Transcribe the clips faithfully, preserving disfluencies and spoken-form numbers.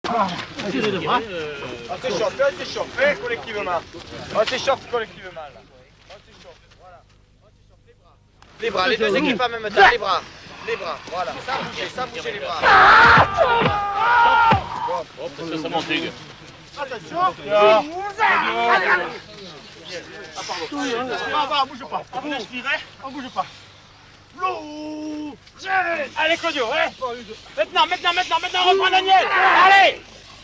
On s'échauffe, on s'échauffe, hein, collectivement. On s'échauffe collectivement, là. On s'échauffe, voilà. On s'échauffe, les bras. Les bras, les deux équipes en même temps, les bras. Les bras, voilà. Sans bouger, sans bouger les bras. Hop, ça, ça monte, les gars. Attention. Allez, allez. Ah, pardon. On bouge pas. On bouge pas. On bouge pas. L'eau. Allez, Claudio, allez. Maintenant, maintenant, maintenant, maintenant, on reprend Daniel. Allez.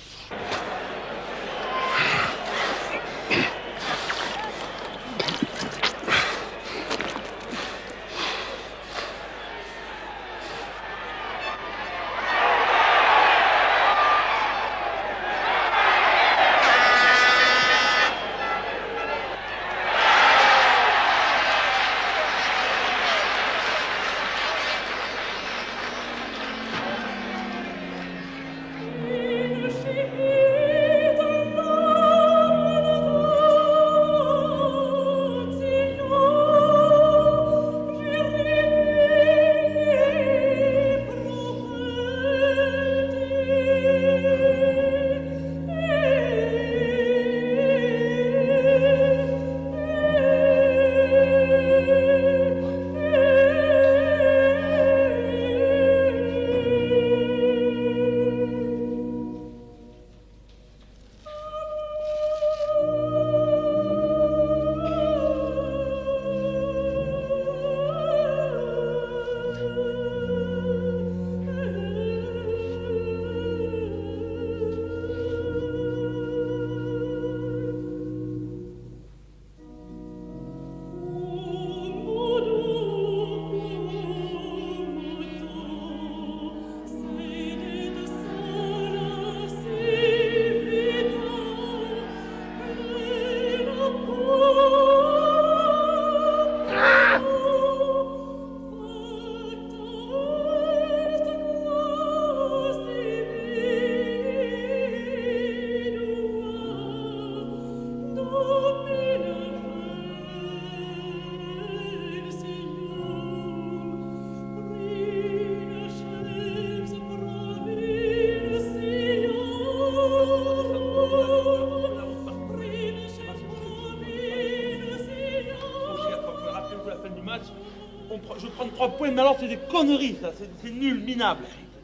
Je prends trois points, mais alors c'est des conneries, ça, c'est nul, minable.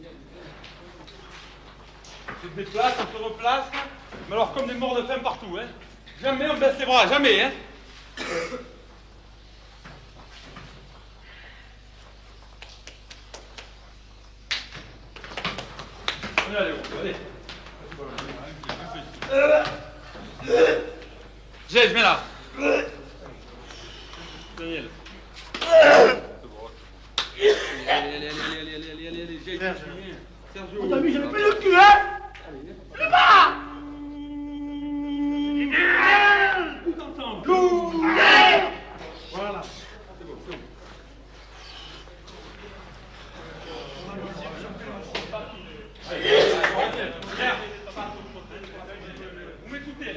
On se déplace, on se replace, mais alors comme des morts de faim partout, hein. Jamais on baisse les bras, jamais, hein. Allez, allez, allez. J'ai, je mets là. Daniel. Allez, allez, allez, allez, allez, allez, allez, allez, j'ai, Sergio. Oh, t'as vu, j'avais pas le cul, hein. Le bas. Tout ensemble. Voilà. C'est bon, c'est bon. Vous m'écoutez, là.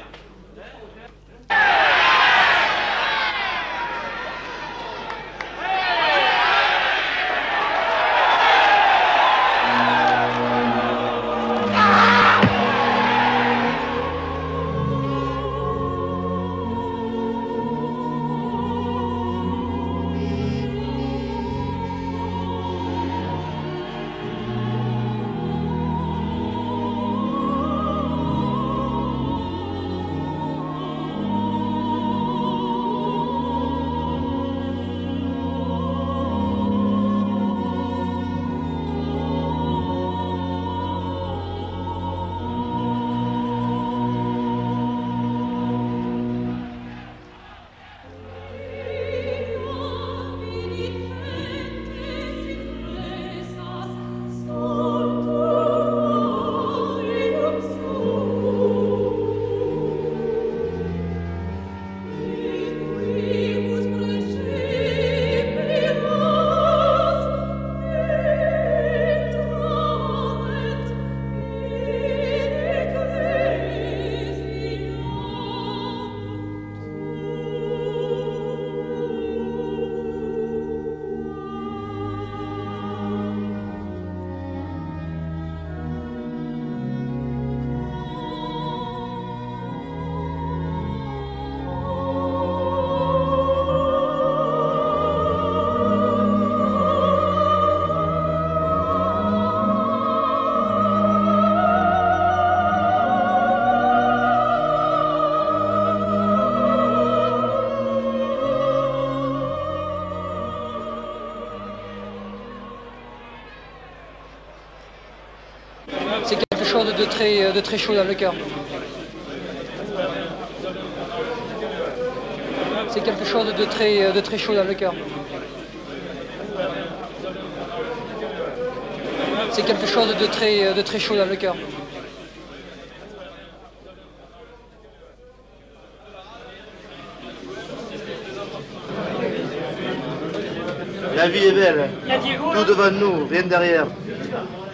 chose de très, de très chaud dans le cœur. C'est quelque chose de très, de très chaud dans le cœur. C'est quelque chose de très, de très chaud dans le cœur. La vie est belle. Tout devant nous, rien derrière.